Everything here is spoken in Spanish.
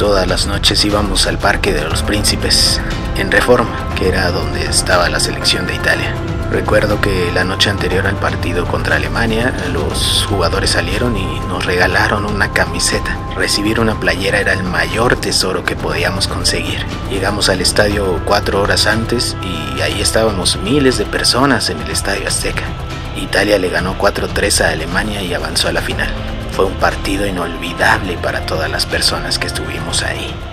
Todas las noches íbamos al Parque de los Príncipes, en Reforma, que era donde estaba la selección de Italia. Recuerdo que la noche anterior al partido contra Alemania, los jugadores salieron y nos regalaron una camiseta. Recibir una playera era el mayor tesoro que podíamos conseguir. Llegamos al estadio 4 horas antes y ahí estábamos miles de personas en el Estadio Azteca. Italia le ganó 4-3 a Alemania y avanzó a la final. Fue un partido inolvidable para todas las personas que estuvimos ahí.